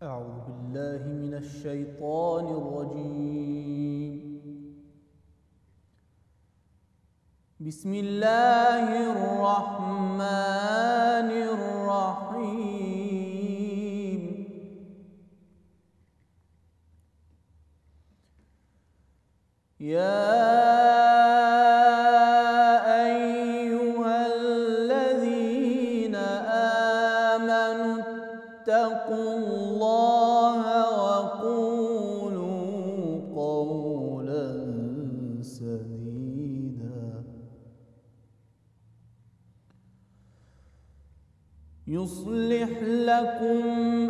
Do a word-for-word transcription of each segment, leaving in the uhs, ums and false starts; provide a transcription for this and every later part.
أعوذ بالله من الشيطان الرجيم. بسم الله الرحمن الرحيم. يا اتقوا الله وقولوا قولا سديدا يصلح لكم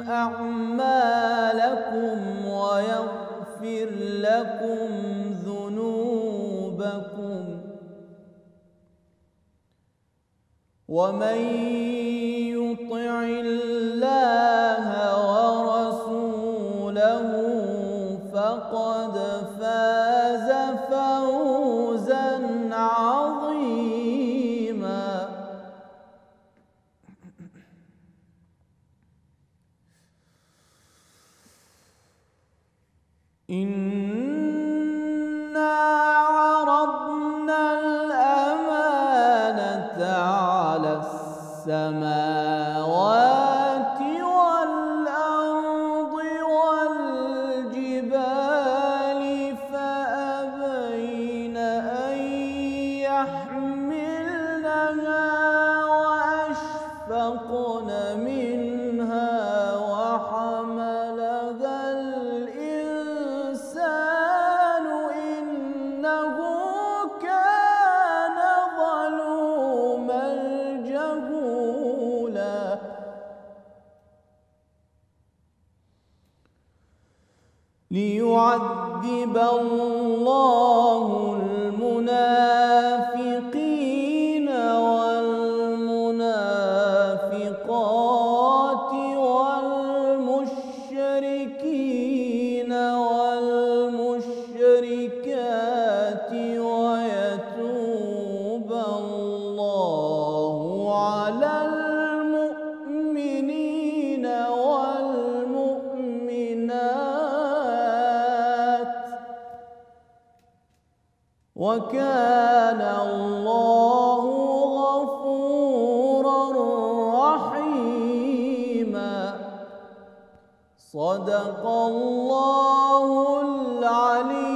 أعمالكم ويغفر لكم ذنوبكم، ومن يطع الله ورسوله فقد فاز فوزا عظيما. إنا عرضنا الأمانة على السماوات والأرض والجبال فأبين أن يحملنها وأشفقن منها وحملها الإنسان إنه كان ظلوما جهولا. ليعذب الله المنافقين والمنافقات والمشركين والمشركات ويتوب الله على المؤمنين والمؤمنات، وكان الله غفورا رحيما. صدق الله العلي